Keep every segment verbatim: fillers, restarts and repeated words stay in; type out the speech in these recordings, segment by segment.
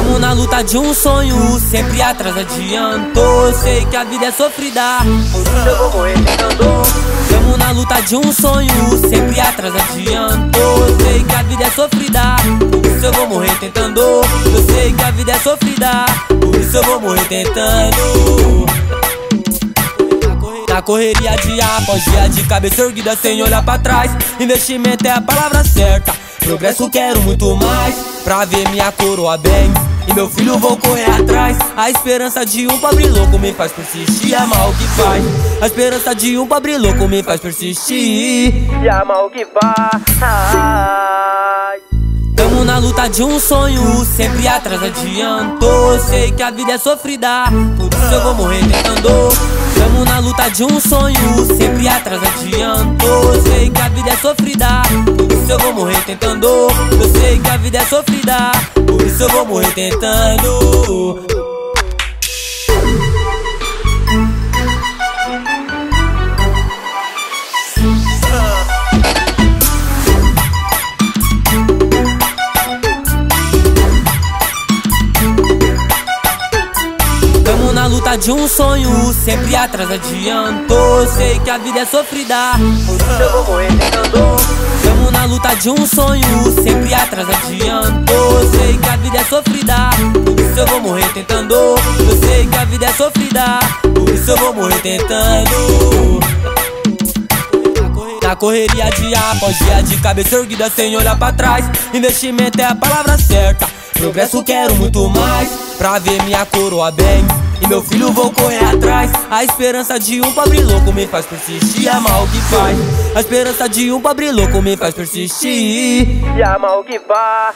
Tamo na luta de um sonho, sempre atrás adianto. Eu sei que a vida é sofrida, por isso eu vou morrer tentando. Tamo na luta de um sonho, sempre atrás adianto. Eu sei que a vida é sofrida, por isso eu vou morrer tentando. Eu sei que a vida é sofrida, por isso eu vou morrer tentando. Na correria dia após dia, de cabeça erguida sem olhar pra trás. Investimento é a palavra certa, progresso quero muito mais, pra ver minha coroa bem e meu filho vou correr atrás. A esperança de um pobre louco me faz persistir, amar o que faz. A esperança de um pobre louco me faz persistir e amar o que faz. Tamo na luta de um sonho, sempre atrás adianto. Eu sei que a vida é sofrida, por isso eu vou morrer tentando. Tamo na luta de um sonho, sempre atrás adianto. Eu sei que a vida é sofrida, por isso eu vou morrer tentando. Eu sei que a vida é sofrida, por isso eu vou morrer tentando. Na luta de um sonho, sempre atrás adianto. Eu sei que a vida é sofrida, por isso eu vou morrer tentando. Tamo na luta de um sonho, sempre atrás adianto. Eu sei que a vida é sofrida, por isso eu vou morrer tentando. Eu sei que a vida é sofrida, por isso eu vou morrer tentando. Na correria dia após dia, de cabeça erguida sem olhar pra trás. Investimento é a palavra certa, progresso quero muito mais, pra ver minha coroa bem e meu filho vou correr atrás. A esperança de um pobre louco me faz persistir, amar o que faz. A esperança de um pobre louco me faz persistir e amar o que faz.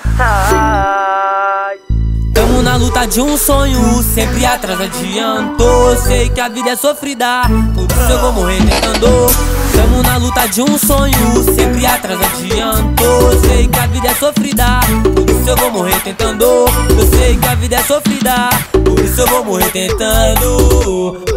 Tamo na luta de um sonho, sempre atrás adianto. Eu sei que a vida é sofrida, por isso eu vou morrer tentando. Tamo na luta de um sonho, sempre atrás adianto. Eu sei que a vida é sofrida, por isso eu vou morrer tentando. Eu sei que a vida é sofrida, por isso eu vou morrer tentando.